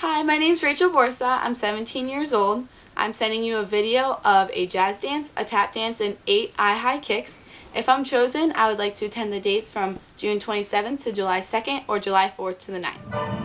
Hi, my name's Rachel Borsa. I'm 17 years old. I'm sending you a video of a jazz dance, a tap dance, and 8 eye-high kicks. If I'm chosen, I would like to attend the dates from June 27th to July 2nd or July 4th to the 9th.